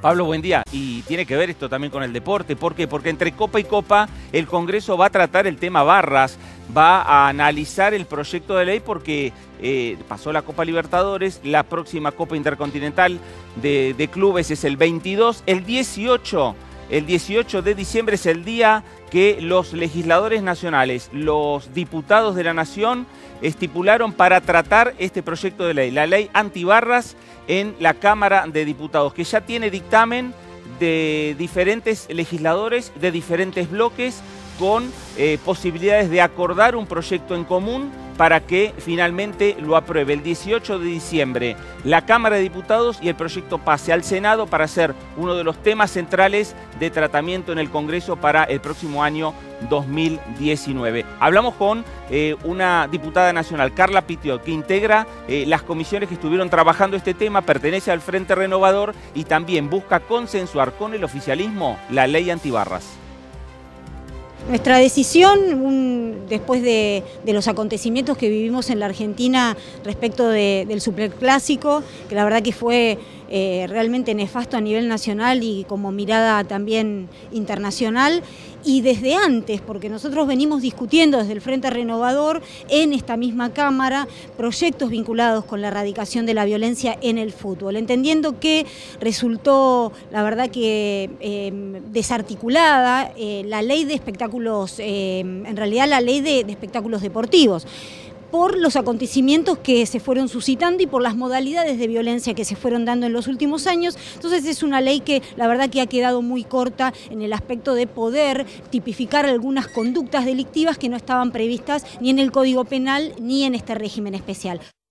Pablo, buen día. Y tiene que ver esto también con el deporte. ¿Por qué? Porque entre copa y copa el Congreso va a tratar el tema barras, va a analizar el proyecto de ley porque pasó la Copa Libertadores, la próxima Copa Intercontinental de clubes es el 22, el 18 de diciembre es el día que los legisladores nacionales, los diputados de la Nación, estipularon para tratar este proyecto de ley, la ley antibarras en la Cámara de Diputados, que ya tiene dictamen de diferentes legisladores, de diferentes bloques, con posibilidades de acordar un proyecto en común para que finalmente lo apruebe el 18 de diciembre la Cámara de Diputados y el proyecto pase al Senado para ser uno de los temas centrales de tratamiento en el Congreso para el próximo año 2019. Hablamos con una diputada nacional, Carla Pitiot, que integra las comisiones que estuvieron trabajando este tema, pertenece al Frente Renovador y también busca consensuar con el oficialismo la ley antibarras. Nuestra decisión, después de los acontecimientos que vivimos en la Argentina respecto del Superclásico, que la verdad que fue realmente nefasto a nivel nacional y como mirada también internacional, y desde antes, porque nosotros venimos discutiendo desde el Frente Renovador en esta misma Cámara proyectos vinculados con la erradicación de la violencia en el fútbol, entendiendo que resultó, la verdad que desarticulada la ley de espectáculos, en realidad la ley de espectáculos deportivos, por los acontecimientos que se fueron suscitando y por las modalidades de violencia que se fueron dando en los últimos años. Entonces es una ley que la verdad que ha quedado muy corta en el aspecto de poder tipificar algunas conductas delictivas que no estaban previstas ni en el Código Penal ni en este régimen especial.